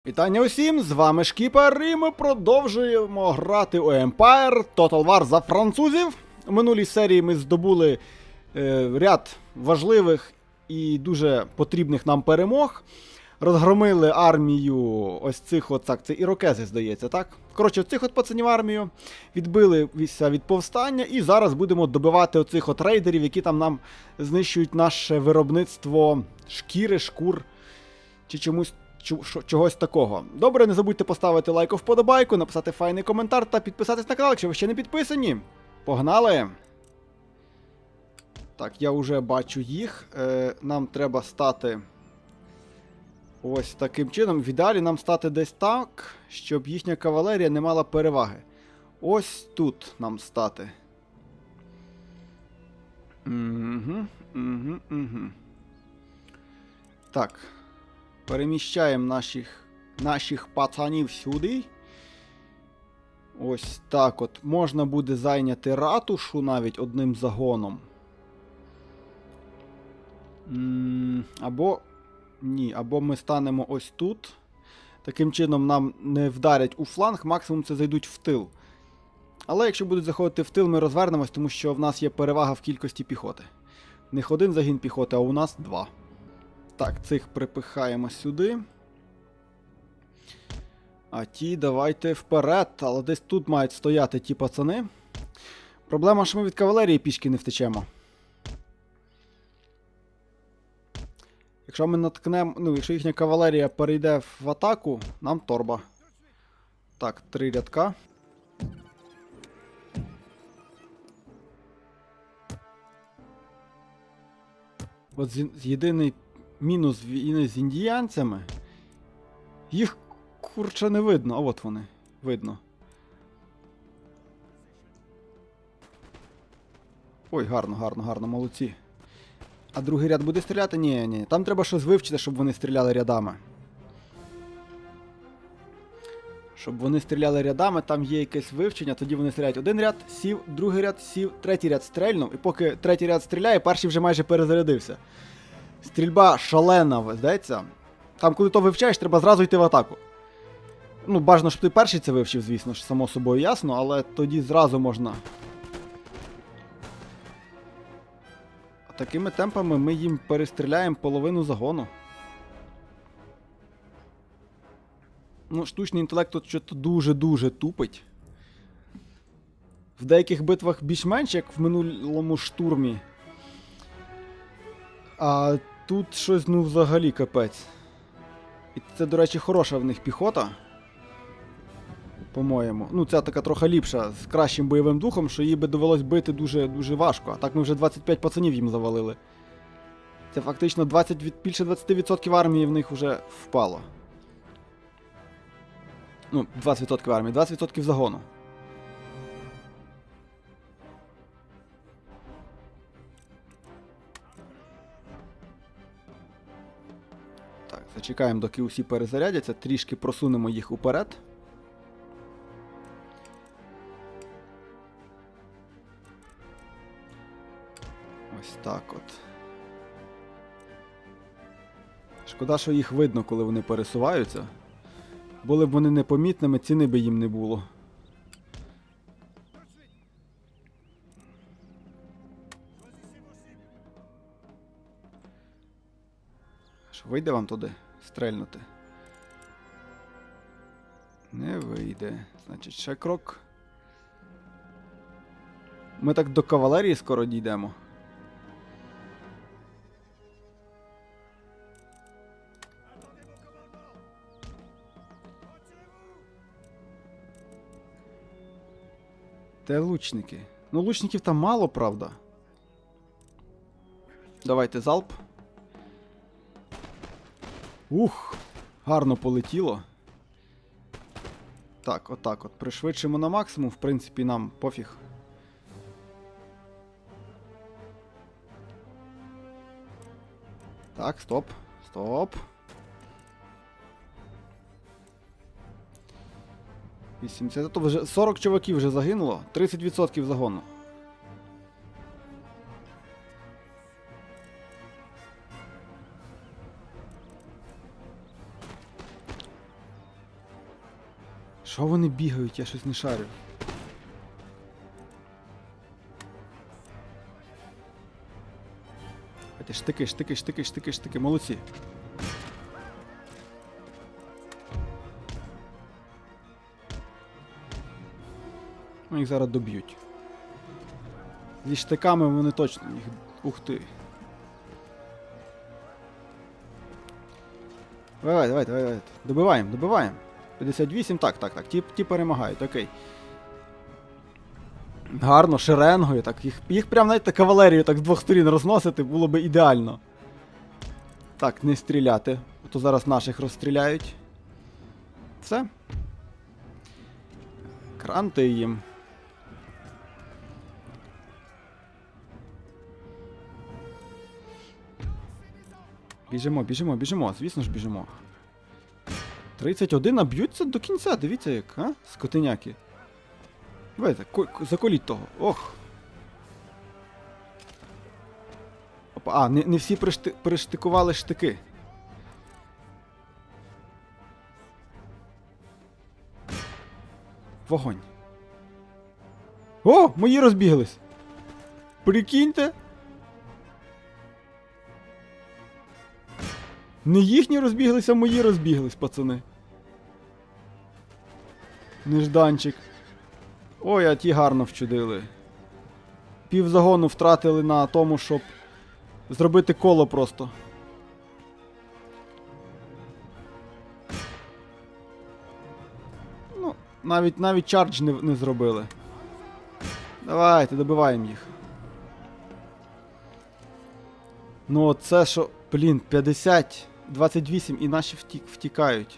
Вітання усім, з вами Шкіпер, і ми продовжуємо грати у Empire Total War за французів. У минулій серії ми здобули ряд важливих і дуже потрібних нам перемог. Розгромили армію ось цих от, так, це ірокези, здається, так? Коротше, цих от пацанів армію, відбилися від повстання, і зараз будемо добивати оцих от рейдерів, які там нам знищують наше виробництво шкіри, шкур, чи чогось такого. Добре, не забудьте поставити лайк, вподобайку, написати файний коментар та підписатись на канал, якщо ви ще не підписані. Погнали! Так, я вже бачу їх. Нам треба стати ось таким чином. В ідеалі нам стати десь так, щоб їхня кавалерія не мала переваги. Ось тут нам стати. Так. Переміщаємо наших пацанів сюди. Ось так от. Можна буде зайняти ратушу навіть одним загоном. Або ми станемо ось тут. Таким чином нам не вдарять у фланг, максимум це зайдуть в тил. Але якщо будуть заходити в тил, ми розвернемось, тому що в нас є перевага в кількості піхоти. В них один загін піхоти, а у нас два. Так, цих припихаємо сюди. А ті давайте вперед. Але десь тут мають стояти ті пацани. Проблема, що ми від кавалерії пішки не втечемо. Якщо ми наткнемо, якщо їхня кавалерія перейде в атаку, нам торба. Так, 3 рядка. От єдиний мінус війни з індіянцями. Їх, курче, не видно. А от вони. Видно. Ой, гарно, молодці. А другий ряд буде стріляти? Ні. Там треба щось вивчити, щоб вони стріляли рядами. Щоб вони стріляли рядами, там є якесь вивчення, тоді вони стріляють один ряд, сів, другий ряд, сів, третій ряд стрельнув. І поки третій ряд стріляє, перший вже майже перезарядився. Стрільба шалена, здається. Там, коли то вивчаєш, треба зразу йти в атаку. Ну, бажано, щоб ти перший це вивчив, звісно ж, само собою ясно, але тоді зразу можна. А такими темпами ми їм перестріляємо половину загону. Ну, штучний інтелект тут щось дуже-дуже тупить. В деяких битвах більш-менш, як в минулому штурмі. А тут щось, ну, взагалі капець. І це, до речі, хороша в них піхота. По-моєму. Ну, ця така трохи ліпша, з кращим бойовим духом, що їй би довелось бити дуже-дуже важко. А так ми вже 25 пацанів їм завалили. Це фактично більше 20% армії в них вже впало. Ну, 20% армії, 20% загону. Так, зачекаємо, доки усі перезарядяться, трішки просунемо їх уперед. Ось так от. Шкода, що їх видно, коли вони пересуваються. Були б вони непомітними, ціни би їм не було. Що, вийде вам туди стрельнути? Не вийде. Значить, ще крок. Ми так до кавалерії скоро дійдемо. Де лучники? Ну, лучників там мало, правда. Давайте залп. Ух, гарно полетіло. Так, отак от. Пришвидшимо на максимум, в принципі, нам пофіг. Так, стоп. Стоп. 80, то вже 40 чуваків вже загинуло, 30% загону. Що вони бігають? Я щось не шарю. Штики, штики, штики, штики, штики. Молодці. Ну, їх зараз доб'ють. Зі штиками вони точно їх... Ух ти. Давай. Добиваємо. 58, так. Ті перемагають, окей. Гарно, шеренгою, так. Їх прям, знаєте, кавалерію так з двох сторін розносити було би ідеально. Так, не стріляти. То зараз наших розстріляють. Все. Кранти їм. Біжимо. Звісно ж, біжимо. 31, а б'ються до кінця, дивіться як, а? Скотиняки. Давайте, заколіть того. Ох. Опа, а, не всі приштикували штики. Вогонь. О, мої розбіглись. Прикиньте. Не їхні розбіглися, а мої розбіглись, пацани. Нежданчик. Ой, а ті гарно вчудили. Пів загону втратили на тому, щоб зробити коло просто. Ну, навіть чардж не зробили. Давайте, добиваємо їх. Ну, це що... Блін, 50, 28 і наші втікають.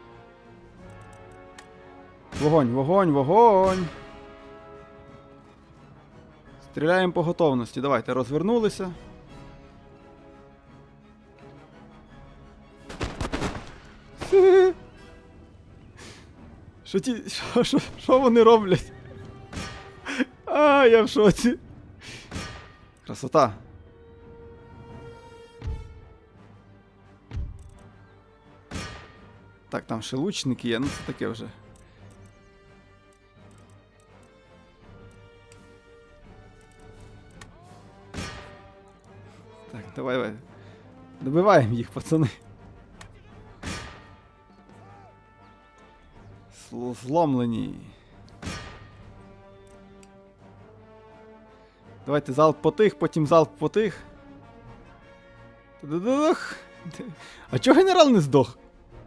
Вогонь! Стріляємо по готовності. Давайте, розвернулися. Що вони роблять? А, я в шоці. Красота. Так, там ще лучники є, ну це таке вже. Так, давай. Добиваємо їх, пацани. Зломлені. Давайте залп по тих, потім залп по тих. А чого генерал не здох?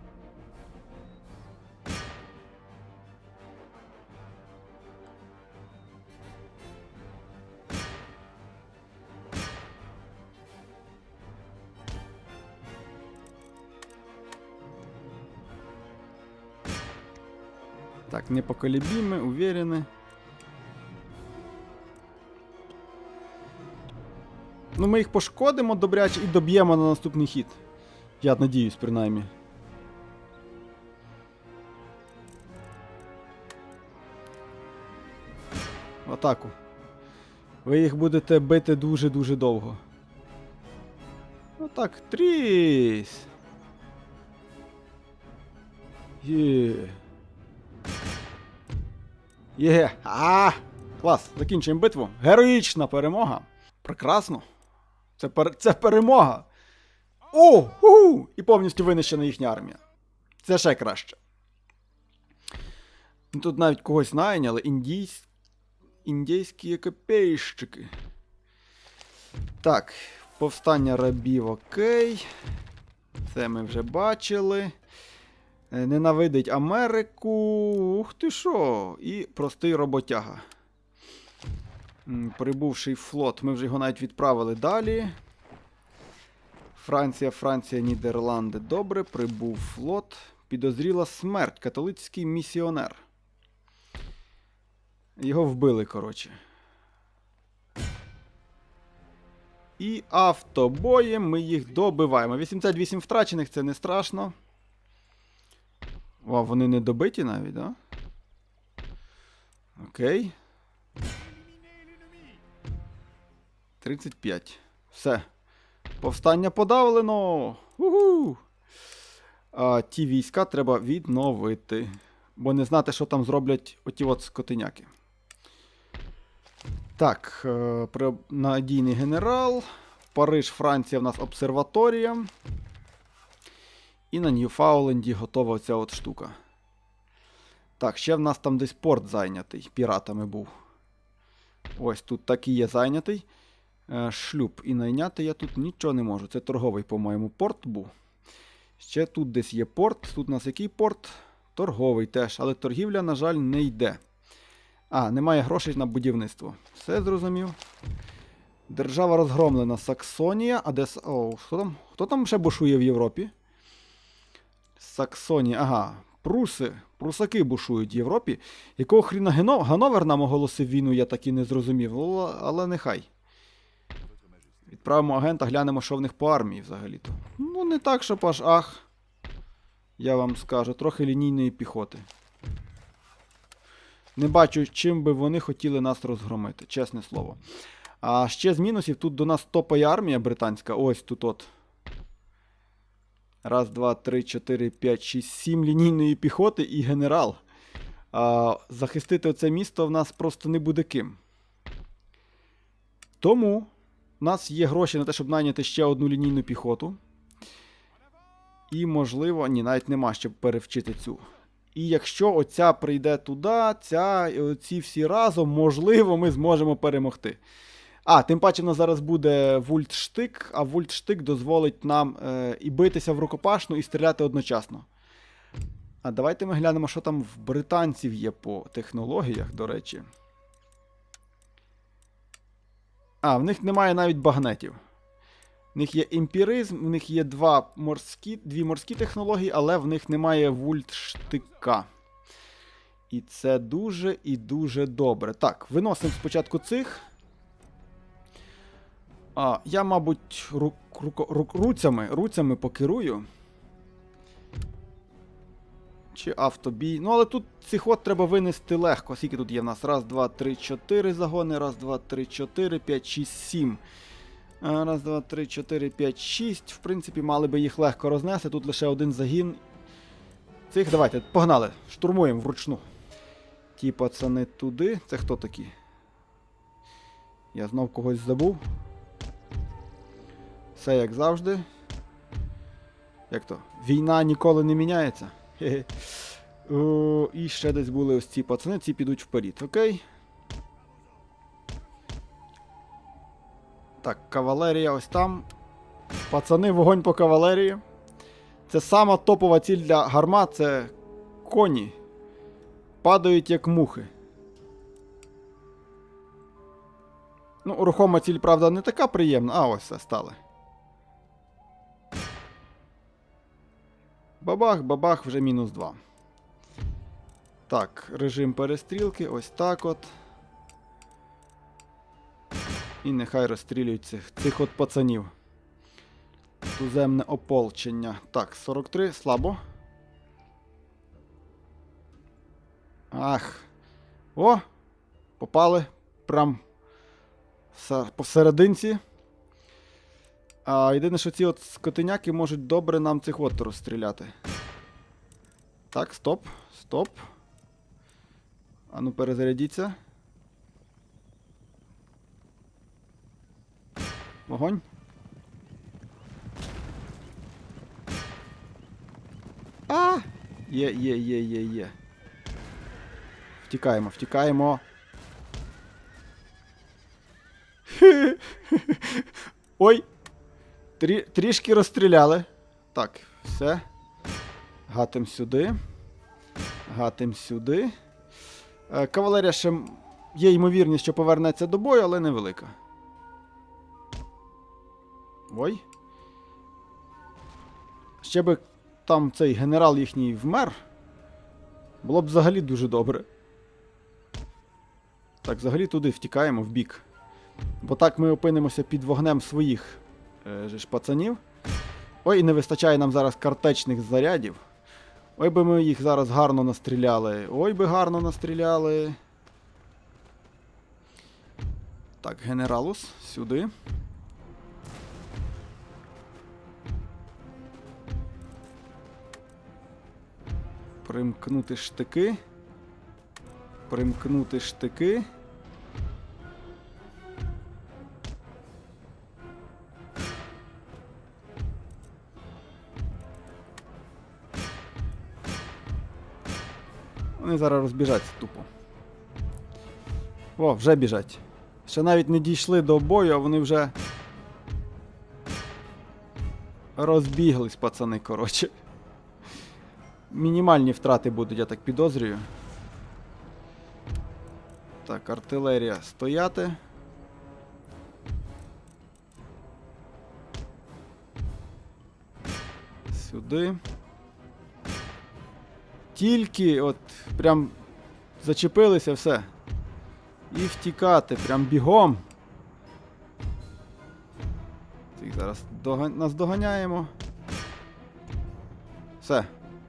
Так, непоколебимы, уверены. Ну, ми їх пошкодимо добряче і доб'ємо на наступний хід. Я надіюсь, принаймні. В атаку. Ви їх будете бити дуже-дуже довго. Отак, тріс. Є. Клас, закінчуємо битву. Героїчна перемога. Прекрасно. Це перемога. І повністю винищена їхня армія. Це ще краще. Тут навіть когось найняли. Індійські копейщики. Так, повстання рабів, окей. Це ми вже бачили. Ненавидить Америку. Ух ти що. І простий роботяга. Прибувший флот. Ми вже його навіть відправили далі. Франція, Нідерланди. Добре, прибув флот. Підозріла смерть. Католицький місіонер. Його вбили, коротше. І автобоєм ми їх добиваємо. 88 втрачених, це не страшно. О, вони не добиті навіть, да? Окей. 35. Все. Повстання подавлено. Ті війська треба відновити. Бо не знати, що там зроблять оті от скотиняки. Так, надійний генерал. Париж, Франція в нас обсерваторія. І на Ньюфауленді готова оця от штука. Так, ще в нас там десь порт зайнятий. Піратами був. Ось тут так і є зайнятий. Шлюб. І найняти я тут нічого не можу. Це торговий, по-моєму, порт був. Ще тут десь є порт. Тут у нас який порт? Торговий теж. Але торгівля, на жаль, не йде. Немає грошей на будівництво. Все зрозумів. Держава розгромлена. Саксонія. А де... Хто там ще бушує в Європі? Саксонія. Прусаки бушують в Європі. Якого хріна Гановер нам оголосив війну, я так і не зрозумів. Але нехай. Відправимо агента, глянемо, що в них по армії взагалі-то. Ну, не так, щоб аж я вам скажу, трохи лінійної піхоти. Не бачу, чим би вони хотіли нас розгромити, чесне слово. А ще з мінусів, тут до нас топає армія британська. Ось тут от. 1, 2, 3, 4, 5, 6, 7 лінійної піхоти і генерал. Захистити оце місто в нас просто не буде ким. Тому у нас є гроші на те, щоб найняти ще одну лінійну піхоту. І, можливо, навіть нема, щоб перевчити цю. І якщо оця прийде туди, ці всі разом, можливо, ми зможемо перемогти. Тим паче в нас зараз буде вольтштик, а вольтштик дозволить нам і битися в рукопашну, і стріляти одночасно. Давайте ми глянемо, що там в британців є по технологіях, до речі. В них немає навіть багнетів. В них є емпіризм, в них є дві морські технології, але в них немає вольтштика. І це дуже і дуже добре. Так, виносимо спочатку цих. Я, мабуть, руцями покерую. Чи автобій. Але тут цих от треба винести легко. Скільки тут є в нас? 1, 2, 3, 4 загони. 1, 2, 3, 4, 5, 6, 7. 1, 2, 3, 4, 5, 6. В принципі, мали би їх легко рознести. Тут лише один загін. Цих, давайте, погнали. Штурмуємо вручну. Ті пацани туди. Це хто такі? Я знов когось забув. Все як завжди. Як то? Війна ніколи не міняється. І ще десь були ось ці пацани. Ці підуть вперед, окей? Так, кавалерія ось там. Пацани, вогонь по кавалерії. Це сама топова ціль для гармат. Це коні. Падають як мухи. Рухома ціль, правда, не така приємна. Ось все, стали. Бабах, бабах, вже -2. Так, режим перестрілки, ось так от. І нехай розстрілюють цих от пацанів. Туземне ополчення. Так, 43, слабо. О! Попали. Прям посерединці. Єдине, що ці от скотиняки можуть добре нам цих от розстріляти. Так, стоп. Ану, перезарядіться. Вогонь. Є. Втікаємо. Ой! Трішки розстріляли. Так, все. Гатим сюди. Кавалерія ще є ймовірність, що повернеться до бою, але невелика. Ой. Ще би там цей генерал їхній вмер. Було б взагалі дуже добре. Так, взагалі туди втікаємо в бік. Бо так ми опинимося під вогнем своїх пацанів. Ой, і не вистачає нам зараз картечних зарядів. Ой би ми їх зараз гарно настріляли. Так, генералус, сюди. Примкнути штики. Примкнути штики. Вони зараз розбіжаться тупо. О, вже біжать. Ще навіть не дійшли до бою, а вони вже розбіглись, пацани, коротше. Мінімальні втрати будуть, я так підозрюю. Так, артилерія стояти. Сюди. Тільки от прям зачепилися, все. І втікати, прям бігом. Цих зараз нас доганяємо. Все.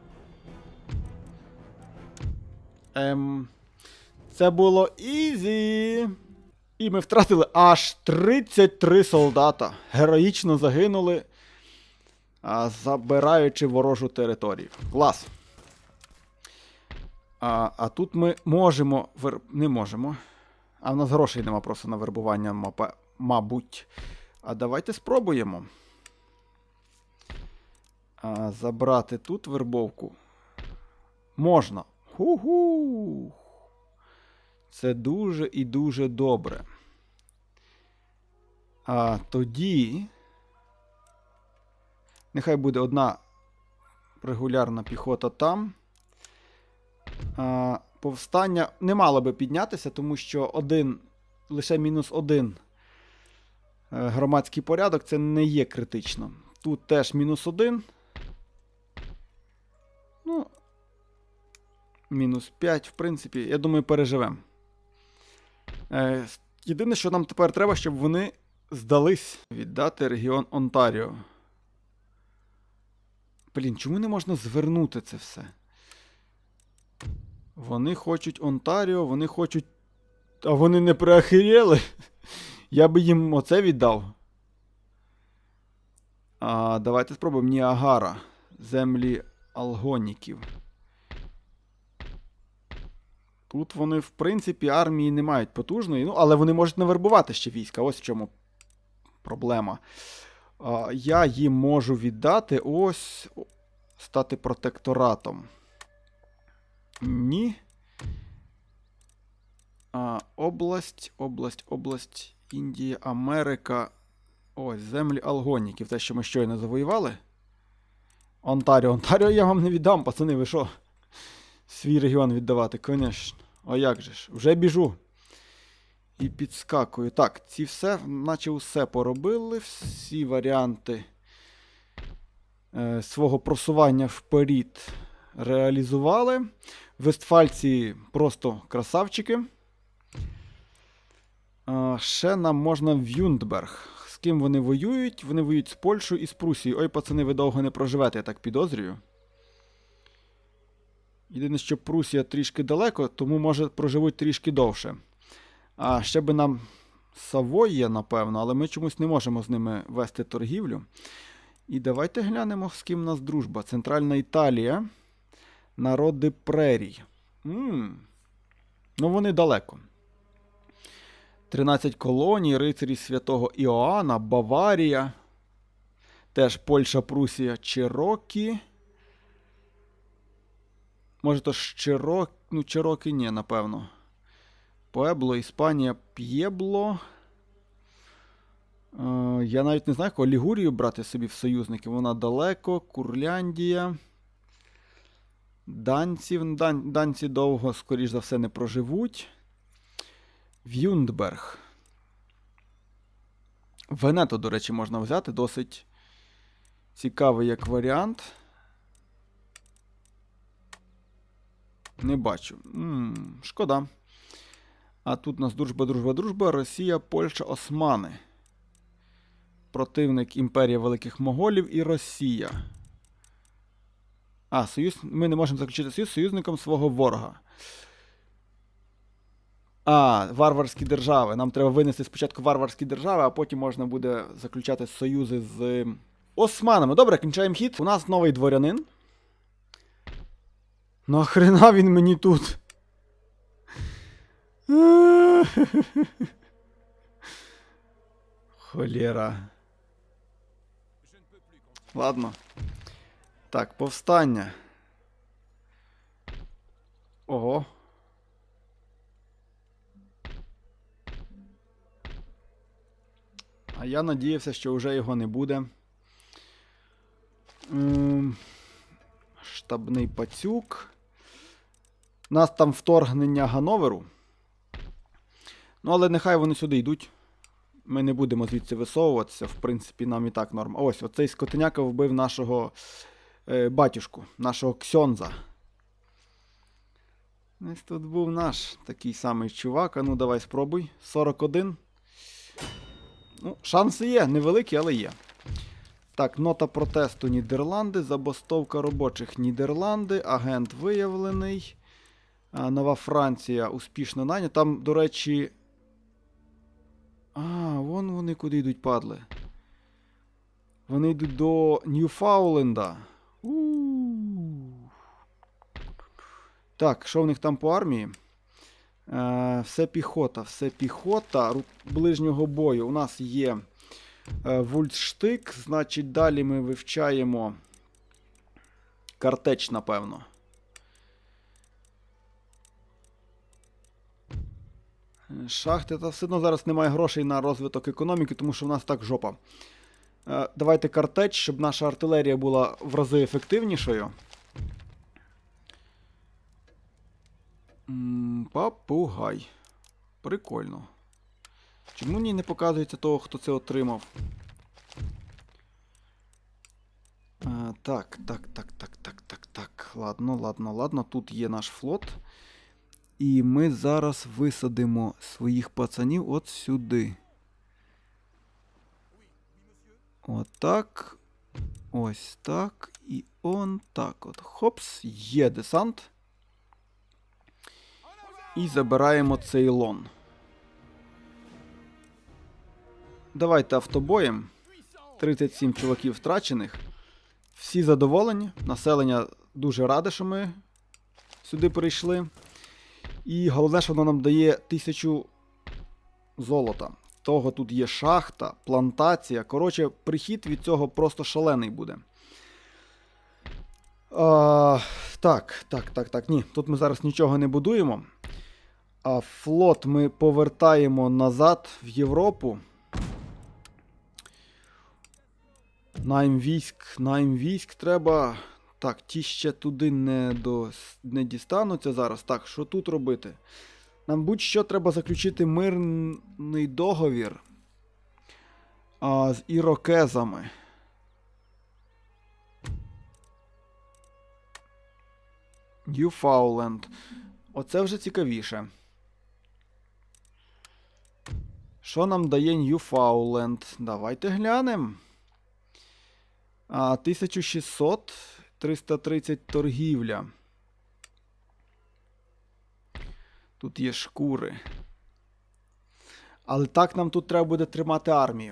Це було ізі. І ми втратили аж 33 солдата. Героїчно загинули, забираючи ворожу територію. Клас. А тут ми можемо... Не можемо. А в нас грошей нема просто на вербування, мабуть. А давайте спробуємо. Забрати тут вербовку. Можна. Ху-ху! Це дуже і дуже добре. А тоді... Нехай буде одна регулярна піхота там. Повстання не мало би піднятися, тому що лише -1 громадський порядок це не є критично. Тут теж -1. Ну, -5, в принципі, я думаю, переживемо. Єдине, що нам тепер треба, щоб вони здались. Віддати регіон Онтаріо. Блін, чому не можна звернути це все? Вони хочуть Онтаріо, вони хочуть... А вони не приахирєли? Я би їм оце віддав. Давайте спробуємо Ніагара. Землі алгоніків. Тут вони, в принципі, армії не мають потужної, ну, але вони можуть навербувати ще війська. Ось в чому проблема. Я їм можу віддати ось... Стати протекторатом. Ні. Область, Індія, Америка. Ось, землі алгоніків. Те, що ми щойно завоювали. Онтаріо я вам не віддам, пацани, ви що? Свій регіон віддавати, звісно. А як же ж? Вже біжу. І підскакую. Так, ці все, наче усе поробили. Всі варіанти свого просування вперед реалізували. Вестфальці просто красавчики. Ще нам можна в Юндберг. З ким вони воюють? Вони воюють з Польщею і з Прусією. Ой, пацани, ви довго не проживете, я так підозрюю. Єдине, що Прусія трішки далеко, тому, може, проживуть трішки довше. Ще би нам Савоя, напевно, але ми чомусь не можемо з ними вести торгівлю. І давайте глянемо, з ким у нас дружба. Центральна Італія. Народи прерій. Ну, вони далеко. 13 колоній, рицарі святого Іоанна, Баварія. Теж Польща, Прусія, Черокі. Може, то ж Черокі? Ну, Черокі ні, напевно. Пуебло, Іспанія, П'єбло. Я навіть не знаю, кого Лігурію брати собі в союзники. Вона далеко. Курляндія. Данці довго, скоріш за все, не проживуть. Вюндберг. Венето, до речі, можна взяти. Досить цікавий як варіант. Не бачу. Шкода. А тут у нас дружба. Росія, Польща, Османи. Противник Імперія Великих Моголів і Росія. Союз. Ми не можемо заключити союз з союзником свого ворога. Варварські держави. Нам треба винести спочатку варварські держави, а потім можна буде заключати союзи з османами. Добре, кінчаємо хід. У нас новий дворянин. Нахрена він мені тут? Холєра. Ладно. Так, повстання. Ого. А я надіявся, що вже його не буде. Штабний пацюк. У нас там вторгнення Ганноверу. Ну, але нехай вони сюди йдуть. Ми не будемо звідси висовуватися. В принципі, нам і так норм. Ось, оцей скотиняка вбив нашого батюшку, нашого ксьонза. Ось тут був наш такий самий чувак. А ну, давай спробуй. 41. Ну, шанси є, невеликі, але є. Так, нота протесту Нідерланди, забастовка робочих Нідерланди, агент виявлений. Нова Франція успішно найнята. Там, до речі... вон вони куди йдуть, падли. Вони йдуть до Ньюфауленда. Так, що в них там по армії? Все піхота, все піхота ближнього бою. У нас є вульстштик, значить далі ми вивчаємо картеч, напевно. Шахти, та все одно зараз немає грошей на розвиток економіки, тому що в нас так жопа. Давайте картеч, щоб наша артилерія була в рази ефективнішою. Папугай. Прикольно. Чому мені не показується того, хто це отримав? Так. Ладно. Тут є наш флот. І ми зараз висадимо своїх пацанів от сюди. Отак. Ось так. І он так от. Хопс, є десант. І забираємо Цейлон. Давайте автобоєм. 37 чуваків втрачених. Всі задоволені. Населення дуже раде, що ми сюди прийшли. І головне, що воно нам дає 1000 золота. Того тут є шахта, плантація. Коротше, прихід від цього просто шалений буде. Так. Ні, тут ми зараз нічого не будуємо. Флот ми повертаємо назад в Європу. Найм військ треба... Так, ті ще туди не дістануться зараз. Так, що тут робити? Нам будь-що треба заключити мирний договір з ірокезами. Ньюфауленд. Оце вже цікавіше. Що нам дає Ньюфауленд? Давайте глянемо. 1600, 330 торгівля. Тут є шкури. Але так нам тут треба буде тримати армію.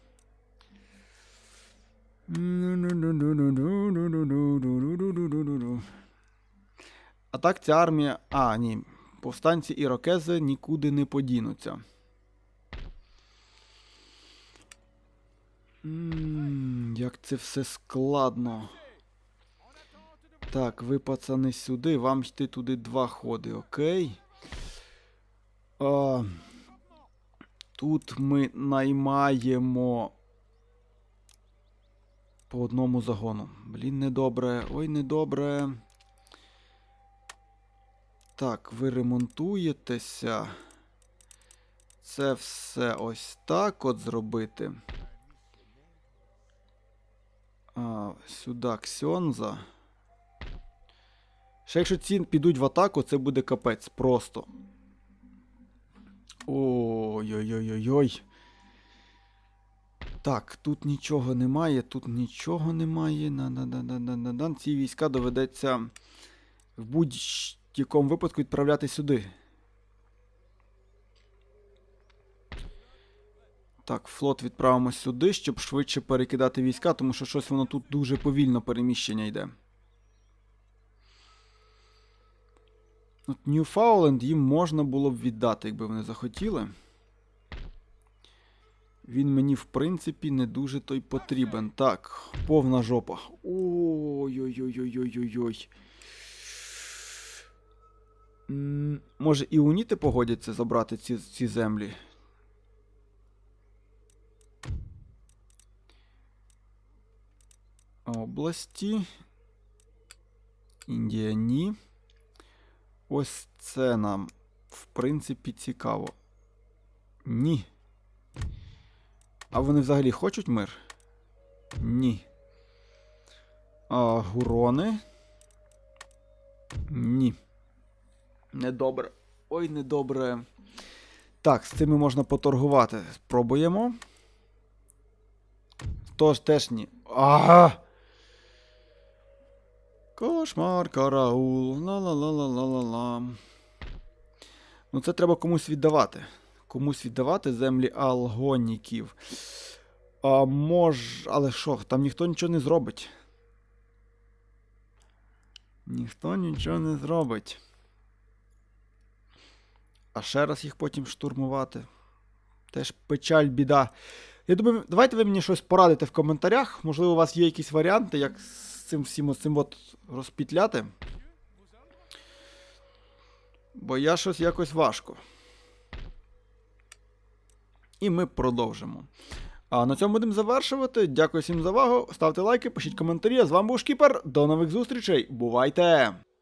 А так ця армія... ні. Повстанці ірокези нікуди не подінуться. Як це все складно. Так, ви, пацани, сюди. Вам йти туди 2 ходи, окей. Тут ми наймаємо по одному загону. Блін, недобре. Ой, недобре. Так, ви ремонтуєтеся. Це все ось так от зробити. Сюди Ксьонза. Ще якщо ці підуть в атаку, це буде капець просто. Ой-ой-ой-ой-ой. Так, тут нічого немає, тут нічого немає. Ці війська доведеться в будь-якому випадку відправляти сюди. Так, флот відправимо сюди, щоб швидше перекидати війська, тому що щось воно тут дуже повільно переміщення йде. От Ньюфауленд їм можна було б віддати, якби вони захотіли. Він мені, в принципі, не дуже той потрібен. Так, повна жопа. Ой-ой-ой-ой-ой-ой-ой. Може і уніти погодяться забрати ці землі? Області. Індія ні. Ось це нам, в принципі, цікаво. Ні. А вони взагалі хочуть мир? Ні. А гурони? Ні. Недобре. Ой, недобре. Так, з цими можна поторгувати. Спробуємо. Тож теж ні. Ага! Кошмар, караул. Ла-ла-ла-ла-ла-ла-ла. Ну це треба комусь віддавати. Комусь віддавати землі алгоніків. Але що, там ніхто нічого не зробить. Ніхто нічого не зробить. А ще раз їх потім штурмувати. Теж печаль, біда. Я думаю, давайте ви мені щось порадите в коментарях. Можливо, у вас є якісь варіанти, як з цим всім розпітляти. Бо я щось якось важко. І ми продовжимо. А на цьому будемо завершувати. Дякую всім за увагу. Ставте лайки, пишіть коментарі. З вами був Шкіпер. До нових зустрічей. Бувайте!